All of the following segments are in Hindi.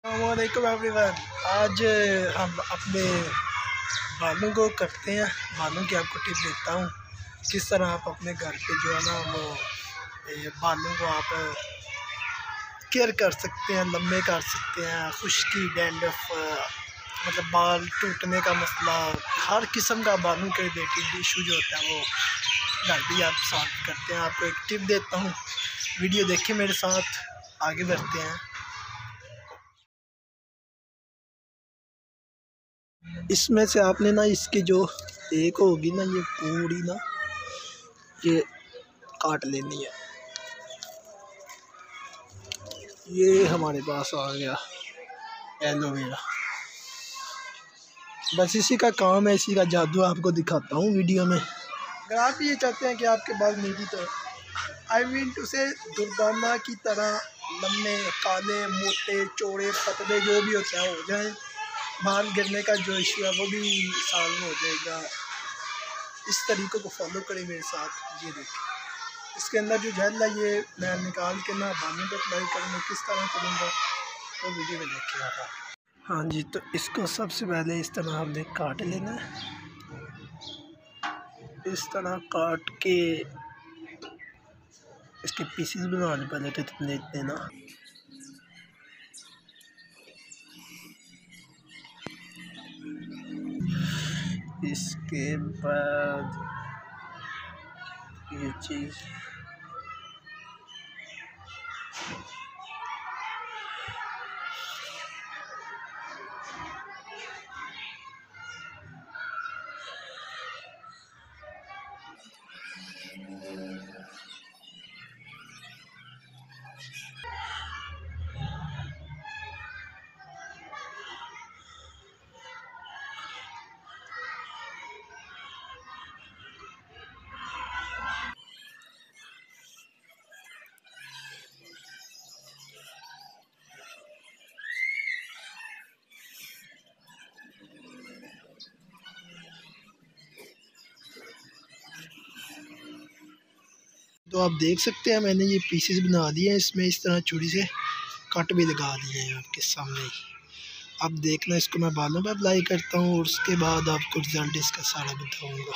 अस्सलामुअलैकुम एवरीवन। आज हम अपने बालों को करते हैं, बालों की आपको टिप देता हूँ किस तरह आप अपने घर पे जो है ना वो बालों को आप केयर कर सकते हैं, लंबे कर सकते हैं। खुश्की, डैंड्रफ, मतलब बाल टूटने का मसला, हर किस्म का बालों के रिलेटेड इशू जो होता है वो घर पे आप सॉल्व करते हैं। आपको एक टिप देता हूँ, वीडियो देखिए मेरे साथ, आगे बढ़ते हैं। इसमें से आपने ना इसकी जो एक होगी ना ये पूरी ना ये काट लेनी है। ये हमारे पास आ गया एलोवेरा। बस इसी का काम है, इसी का जादू आपको दिखाता हूँ वीडियो में। अगर आप ये चाहते हैं कि आपके बाल मेरी तरह आई मीन टू से दुर्दाना की तरह लंबे, काले, मोटे, चौड़े, पतले जो भी होते हैं हो जाए, बाल गिरने का जो इशू है वो भी सॉल्व हो जाएगा। इस तरीक़े को फॉलो करें मेरे साथ। ये देखिए इसके अंदर जो जेल है ये मैं निकाल के ना बालों पे अप्लाई करूँगा। किस तरह करूँगा वो वीडियो में देखिए आप। हाँ जी, तो इसको सबसे पहले इस तरह हमने काट लेना है। इस तरह काट के इसके पीसेस बनाने पहले तो लेते हैं ना। इसके बाद ये चीज़ तो आप देख सकते हैं मैंने ये पीसेस बना दिए हैं। इसमें इस तरह छुरी से कट भी लगा दिए हैं आपके सामने ही। अब देखना, इसको मैं बालों पे अप्लाई करता हूँ और उसके बाद आपको रिज़ल्ट इसका सारा बताऊँगा।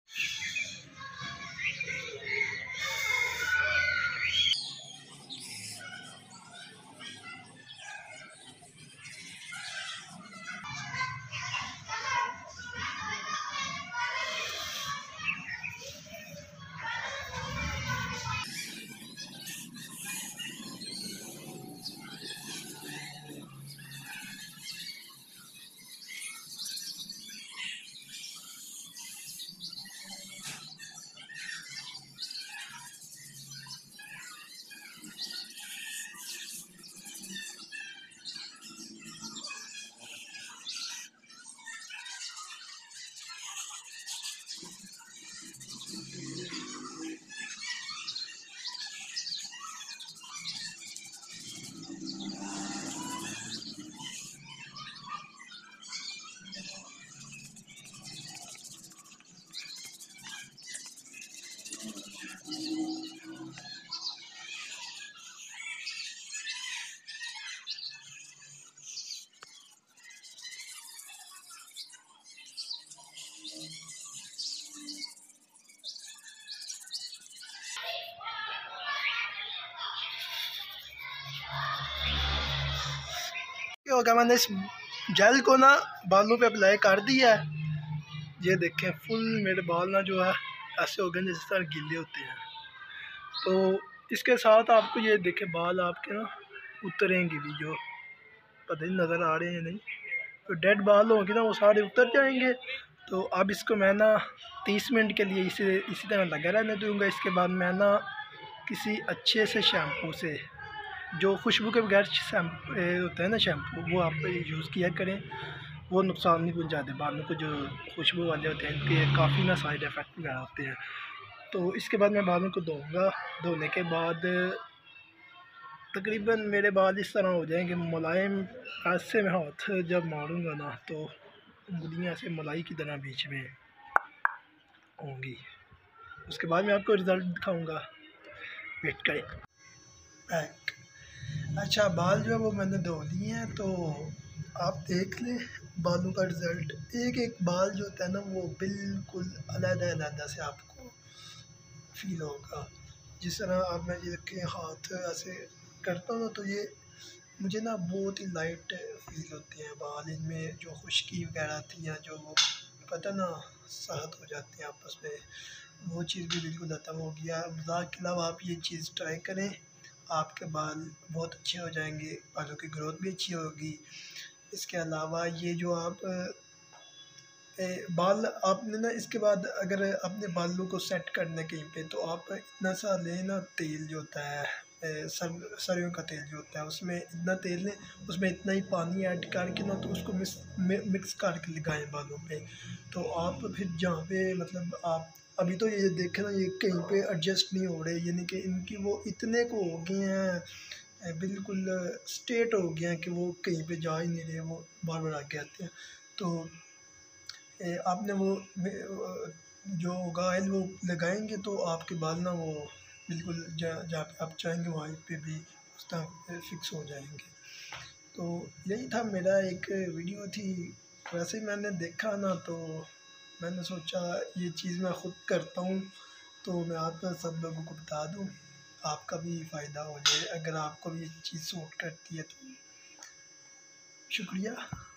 क्या होगा, मैंने इस जेल को ना बालों पे अप्लाई कर दिया है। ये देखें फुल मेरे बाल ना जो है ऐसे हो गए जिस तरह गीले होते हैं। तो इसके साथ आपको ये देखें बाल आपके ना उतरेंगे भी, जो पता नहीं नज़र आ रहे हैं नहीं, तो डेड बाल होंगे ना वो सारे उतर जाएंगे। तो अब इसको मैं ना 30 मिनट के लिए इसी तरह लगा रहने दूँगा। इसके बाद मैं ना किसी अच्छे से शैम्पू से, जो खुशबू के बगैर होता है ना शैम्पू, वो आप यूज़ किया करें। वो नुकसान नहीं पहुँचाते बालों को। जो खुशबू वाले होते हैं इनके काफ़ी ना साइड इफ़ेक्ट वगैरह होते हैं। तो इसके बाद मैं बालों को धोऊँगा। धोने के बाद तकरीबन मेरे बाल इस तरह हो जाएंगे मुलायम। ऐसे में हाथ जब मारूँगा ना तो उंगलियाँ से मलाई की तरह बीच में होंगी। उसके बाद मैं आपको रिज़ल्ट दिखाऊँगा, वेट करें। अच्छा, बाल जो है वो मैंने धो लिए हैं, तो आप देख लें बालों का रिज़ल्ट। एक एक बाल जो होता है ना वो बिल्कुल अलग-अलग से आपको फ़ील होगा। जिस तरह अब मैं ये के हाथ ऐसे करता हूँ ना, तो ये मुझे ना बहुत ही लाइट फ़ील होते हैं बाल, इनमें जो खुश्की वगैरह थी या जो वो पता ना साथ हो जाते हैं आपस में, वो चीज़ भी बिल्कुल ख़त्म हो गया। मज़ाक के अलावा आप ये चीज़ ट्राई करें, आपके बाल बहुत अच्छे हो जाएंगे, बालों की ग्रोथ भी अच्छी होगी। इसके अलावा ये जो आप बाल आपने ना इसके बाद अगर अपने बालों को सेट करना कहीं पे, तो आप इतना सा लें ना तेल जो होता है, सरसों का तेल जो होता है, उसमें इतना तेल लें, उसमें इतना ही पानी ऐड करके ना, तो उसको मिक्स करके लगाएं बालों पे। तो आप फिर जहाँ पे मतलब आप अभी तो ये देखें ना, ये कहीं पे एडजस्ट नहीं हो रहे, यानी कि इनकी वो इतने को हो गए हैं, बिल्कुल स्ट्रेट हो गए हैं कि वो कहीं पे जा ही नहीं रहे, वो बार बार आगे आते हैं। तो आपने वो जो होगा ऑयल वो लगाएंगे, तो आपके बाल ना वो बिल्कुल जहाँ पे आप चाहेंगे वहीं पे भी उस तरह फिक्स हो जाएंगे। तो यही था, मेरा एक वीडियो थी। वैसे ही मैंने देखा ना, तो मैंने सोचा ये चीज़ मैं ख़ुद करता हूँ, तो मैं आप सब लोगों को बता दूँ, आपका भी फ़ायदा हो जाए अगर आपको भी ये चीज़ सूट करती है तो। शुक्रिया।